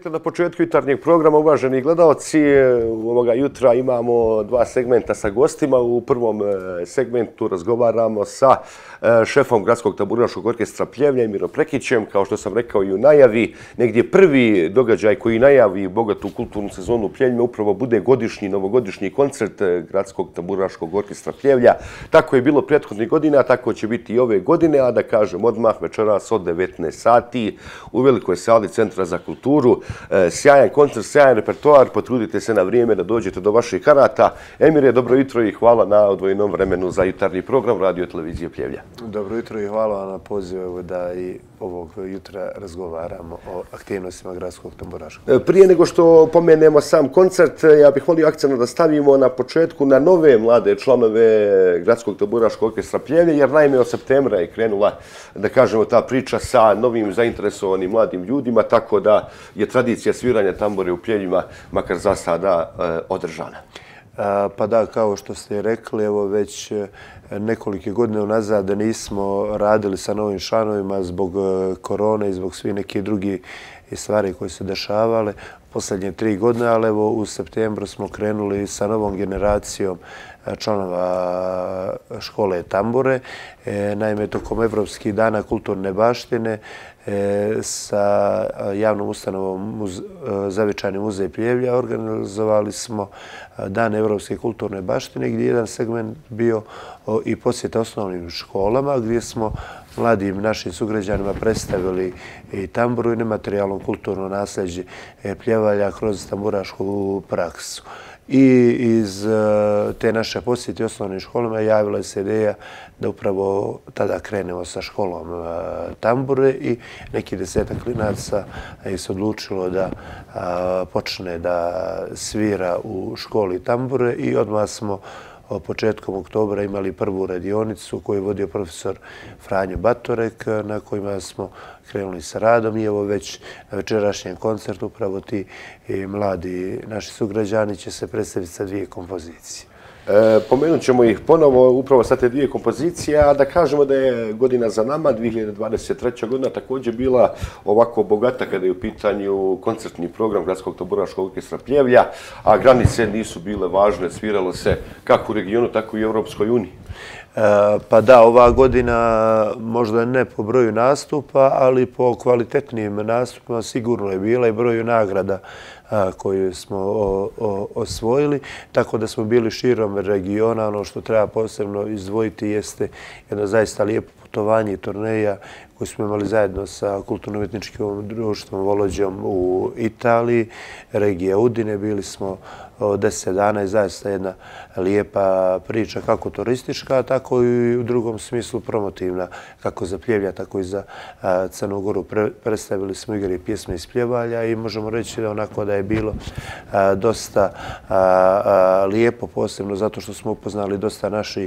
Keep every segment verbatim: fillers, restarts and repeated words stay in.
rekli na početku jutarnjeg programa, uvaženi gledalci, ovoga jutra imamo dva segmenta sa gostima. U prvom segmentu razgovaramo sa šefom Gradskog tamburaškog orkestra Pljevlja Emirom Prekićem. Kao što sam rekao i u najavi, negdje prvi događaj koji najavi bogatu kulturnu sezonu Pljevlja upravo bude godišnji, novogodišnji koncert Gradskog tamburaškog orkestra Pljevlja. Tako je bilo prethodnih godina, tako će biti i ove godine, a da kažem odmah večeras od devetnaest sati u velikoj sali Centra za kulturu. Sjajan koncert, sjajan repertoar, potrudite se na vrijeme da dođete do vaših karata. Emire, dobro jutro i hvala na odvojenom vremenu za jutarnji program Radio televizije Pljevlja. Dobro jutro i hvala vam na pozivu da i ovog jutra razgovaramo o aktivnostima Gradskog tamburaškog. Prije nego što pomenemo sam koncert, ja bih volio akcent da stavimo na početku na nove mlade članove Gradskog tamburaškog orkestra Pljevlja, jer naime od septembra je krenula, da kažemo, ta priča sa novim zainteresovanim mladim ljudima, tako da je tradicija sviranja tambure u Pljevljima, makar za sada, održana. Pa da, kao što ste rekli, evo već nekolike godine unazad nismo radili sa novim članovima zbog korone i zbog svih nekih drugih stvari koje se dešavale posljednje tri godine, ali evo u septembru smo krenuli sa novom generacijom članova škole tambure. Naime, tokom Evropskih dana kulturne baštine sa javnom ustanovom Zavičajni muzej Pljevlja organizovali smo Dan Evropske kulturne baštine, gdje je jedan segment bio i posjeta osnovnim školama, gdje smo mladim našim sugrađanima predstavili i tamburu i nematerijalno kulturno nasljeđe Pljevalja kroz tamburašku praksu. I iz te naše posjete osnovnim školama javila se ideja da upravo tada krenemo sa školom tambure i neki desetak klinaca je se odlučilo da počne da svira u školi tambure i odmah smo početkom oktobra imali prvu radionicu koju je vodio profesor Franjo Batorek, na kojima smo krenuli sa radom i evo već na večerašnjem koncertu upravo ti mladi naši sugrađani će se predstaviti sa dvije kompozicije. Pomenut ćemo ih ponovo upravo sa te dvije kompozicije, a da kažemo da je godina za nama, dvije hiljade dvadeset treća godina, također bila ovako bogata kada je u pitanju koncertni program Gradskog tamburaškog orkestra Pljevlja, a granice nisu bile važne, sviralo se kako u regionu, tako i u Europskoj uniji. Pa da, ova godina možda ne po broju nastupa, ali po kvalitetnim nastupima sigurno je bila i broju nagrada koju smo osvojili, tako da smo bili širom regiona. Ono što treba posebno izdvojiti jeste jedno zaista lijepo putovanje i turneja koju smo imali zajedno sa Kulturno-umjetničkim društvom Volođom u Italiji, regija Udine. Bili smo deset dana i zaista jedna lijepa priča, kako turistička, tako i u drugom smislu promotivna, kako za Pljevlja, tako i za Crnu Goru. Predstavili smo igre i pjesme iz Pljevalja i možemo reći da onako da je bilo dosta lijepo, posebno zato što smo upoznali dosta naših,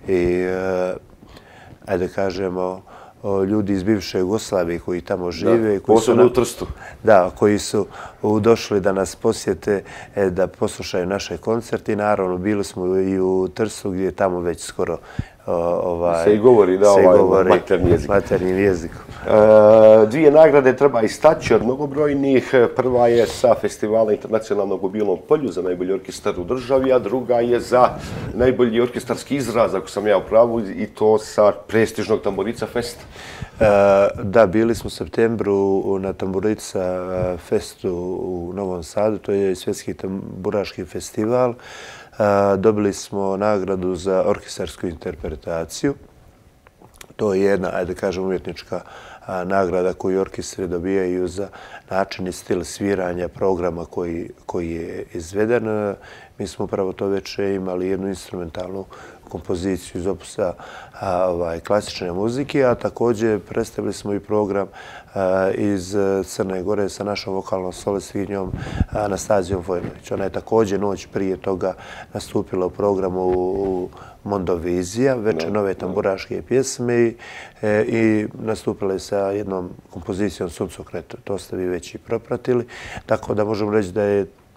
ajde kažemo, ljudi iz bivše Jugoslavije koji tamo žive. Posebno u Trstu. Da, koji su došli da nas posjete, da poslušaju naše koncerte. Naravno, bili smo i u Trstu gdje je tamo već skoro se i govori maternjim jezikom. Dvije nagrade treba istaći od mnogobrojnih. Prva je sa festivala internacionalnog u Bilom polju za najbolji orkestar u državi, a druga je za najbolji orkestarski izraz, ako sam ja u pravu, i to sa prestižnog Tamburica Festa. Da, bili smo u septembru na Tamburica Festu u Novom Sadu, to je svjetski tamburaški festival. Dobili smo nagradu za orkestarsku interpretaciju. To je jedna, ajde kažem, umjetnička nagrada koju orkestri dobijaju za način i stil sviranja programa koji je izveden. Mi smo upravo to već imali jednu instrumentalnu kompoziciju iz opusa klasične muzike, a također predstavili smo i program iz Crne Gore sa našom vokalnom solistkinjom Anastazijom Vojnović. Ona je također noć prije toga nastupila u programu u Mondovizija, Veče nove tamburaške pjesme i nastupila je sa jednom kompozicijom Suncokret. To ste vi već i propratili. Tako da možemo reći da je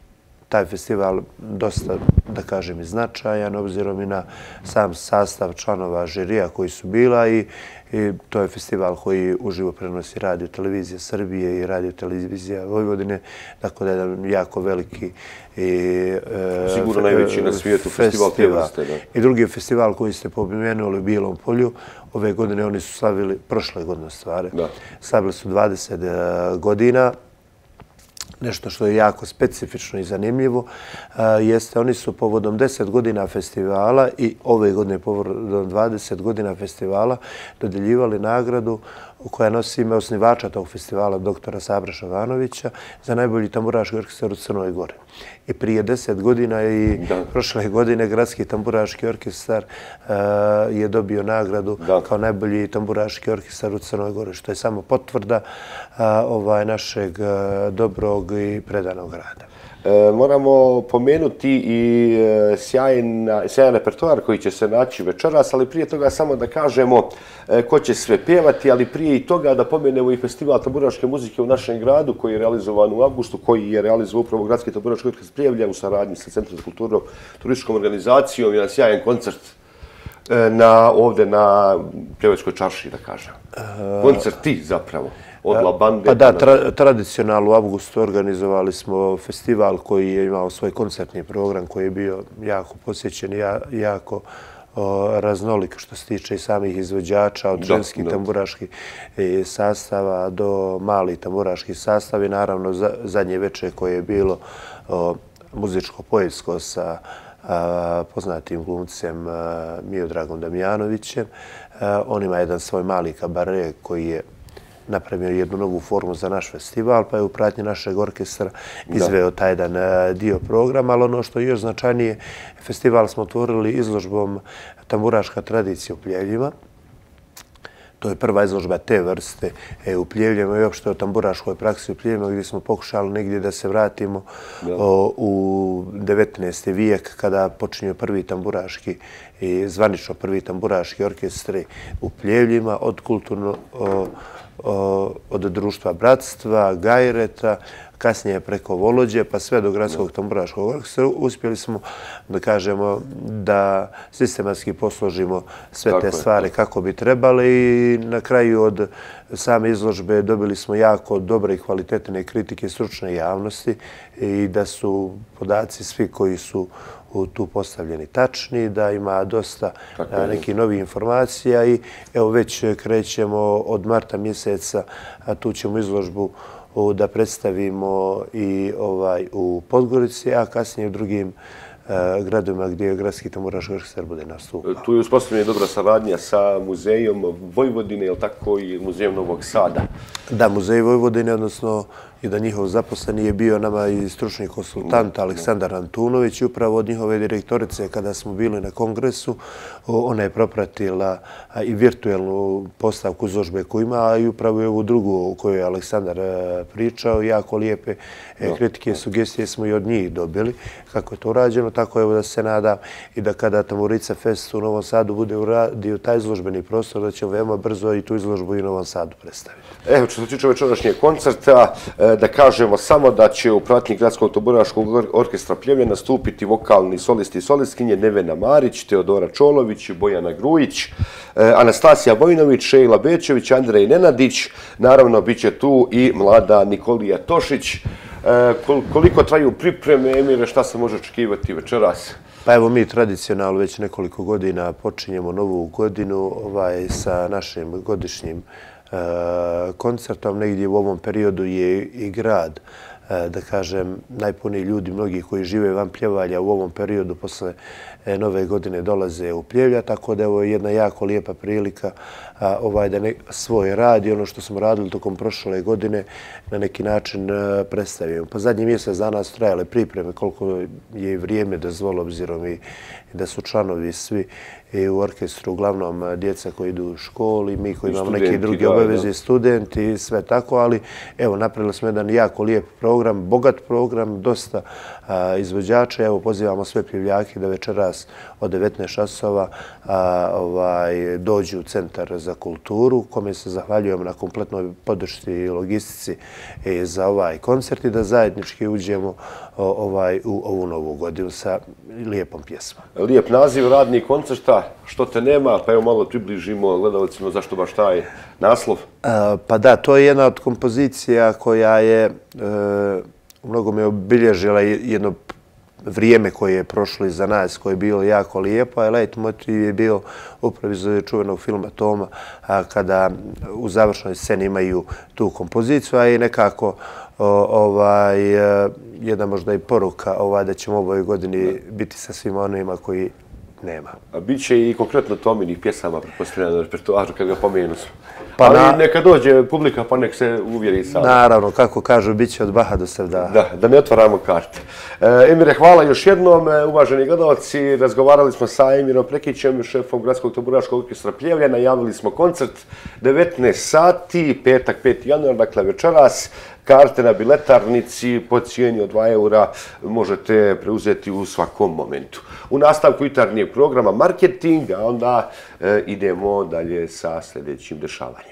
taj festival dosta, da kažem, i značajan, obzirom i na sam sastav članova žirija koji su bila i I to je festival koji uživo prenosi Radio Televizija Srbije i Radio Televizija Vojvodine, tako da je jedan jako veliki i sigurno najveći na svijetu festival te vrste. I drugi festival koji ste pomenuli u Bijelom polju, ove godine oni su slavili, prošle godine stvari, slavili su dvadeset godina. Nešto što je jako specifično i zanimljivo jeste oni su povodom deset godina festivala i ove godine povodom dvadeset godina festivala dodjeljivali nagradu koja nosi ime osnivača tog festivala, doktora Sabra Šavanovića, za najbolji tamburaški orkestar u Crnoj Gori. I prije deset godina i prošle godine Gradski tamburaški orkestar je dobio nagradu kao najbolji tamburaški orkestar u Crnoj Gori, što je samo potvrda našeg dobrog i predanog rada. Moramo pomenuti i sjajan repertoar koji će se naći večeras, ali prije toga samo da kažemo ko će sve pjevati, ali prije i toga da pomenemo i festival tamburaške muzike u našem gradu koji je realizovan u avgustu, koji je realizovao upravo Gradski tamburaški orkestar Prijevlja u saradnji sa Centrom za kulturu turističkom organizacijom, jedan sjajan koncert ovdje na Pjevačkoj čarši, da kažem. Koncerti zapravo. Pa da, tradicionalno u avgustu organizovali smo festival koji je imao svoj koncertni program koji je bio jako posjećen i jako raznolik što se tiče i samih izvođača, od ženskih tamburaških sastava do malih tamburaških sastava i naravno zadnje večer koje je bilo muzičko-poetsko sa poznatim glumcem Miodragom Damjanovićem. On ima jedan svoj mali kabare koji je napravio jednu novu formu za naš festival, pa je u pratnji našeg orkestra izveo taj jedan dio programa, ali ono što je još značajnije, festival smo otvorili izložbom Tamburaška tradicija u Pljevljima. To je prva izložba te vrste u Pljevljima i uopšte o tamburaškoj praksi u Pljevljima gdje smo pokušali negdje da se vratimo u devetnaesti vijek kada počinju prvi tamburaški i zvanično prvi tamburaški orkestri u Pljevljima od kulturno od Društva Bratstva, Gajreta, kasnije preko Volođe, pa sve do Gradskog tamburaškog orkestra. Uspjeli smo da kažemo da sistematski posložimo sve te stvari kako bi trebali i na kraju od same izložbe dobili smo jako dobre i kvalitetne kritike stručne javnosti i da su podaci svi koji su tu postavljeni tačni, da ima dosta nekih novih informacija i evo već krećemo od marta mjeseca, a tu ćemo izložbu da predstavimo i u Podgorici, a kasnije u drugim gradovima gdje Gradski tamburaški orkestar bude nastupao. Tu je uspostavljena dobra saradnja sa Muzejom Vojvodine, je li tako, i Muzejom Novog Sada? Da, Muzej Vojvodine, odnosno i da njihov zaposleni je bio nama i stručni konsultant Aleksandar Antunović i upravo od njihove direktorice kada smo bili na kongresu, ona je propratila i virtualnu postavku izložbe koju ima, a i upravo i ovu drugu o kojoj je Aleksandar pričao. Jako lijepe kritike i sugestije smo i od njih dobili kako je to urađeno, tako evo da se nadam i da kada Tamburica Fest u Novom Sadu bude uradio taj izložbeni prostor, da ćemo veoma brzo i tu izložbu i u Novom Sadu predstaviti. Evo, što se tiče večerašnjeg koncerta, da kažemo samo da će u pratnji Gradskog tamburaškog orkestra Pljevlja nastupiti vokalni solisti i solistkinje Nevena Marić, Teodora Čolović, Bojana Grujić, Anastasija Vojnović, Šejla Bečević, Andrej Nenadić, naravno bit će tu i mlada Nikolija Tošić. Koliko traju pripreme, Emire, šta se može očekivati večeras? Pa evo mi tradicionalno već nekoliko godina počinjemo novu godinu sa našim godišnjim koncertom. Negdje u ovom periodu je i grad, da kažem, najpuniji ljudi, mnogi koji žive van Pljevalja u ovom periodu posle nove godine dolaze u Pljevlja, tako da ovo je jedna jako lijepa prilika da svoj rad i ono što smo radili tokom prošle godine na neki način predstavimo. Pa zadnji mjesec dana su trajale pripreme koliko je i vrijeme dozvolilo, obzirom i da su članovi svi i u orkestru, uglavnom djeca koji idu u školi, mi koji imamo neke druge obaveze, studenti i sve tako, ali evo napravili smo jedan jako lijep program program, bogat program, dosta izvođača. Evo, pozivamo sve Pljevljake da večeras od devetnaest časova dođu u Centar za kulturu, kome se zahvaljujemo na kompletnoj podršci i logistici za ovaj koncert i da zajednički uđemo u ovu novu godinu sa lijepom pjesmom. Lijep naziv, radni koncerta, što te nema, pa evo malo približimo gledalcima zašto baš taj naslov. Pa da, to je jedna od kompozicija koja je u mnogome obilježila jedno vrijeme koje je prošlo iza nas, koje je bilo jako lijepo, a leitmotiv je bio upravo iz čuvenog filma Toma, kada u završnoj sceni imaju tu kompoziciju, a i nekako jedna možda i poruka da ćemo u ovoj godini biti sa svima onima koji nema. A bit će i konkretno Tominih pjesama pretpostavljeno na repertoaru kad ga pomenu su. Ali neka dođe publika pa nek se uvjeri sam. Naravno, kako kažu, bit će od Baha do Sevdaha. Da, da ne otvaramo karte. Emire, hvala još jednom, uvaženi gledalci. Razgovarali smo sa Emirom Prekićem, šefom Gradskog tamburaškog orkestra Pljevlja. Najavili smo koncert devetnaest sati, petak peti januar, dakle večeras. Karte na biletarnici po cijeni od dva eura možete preuzeti u svakom momentu. U nastavku jutarnjeg programa marketing, a onda idemo dalje sa sljedećim dešavanjem.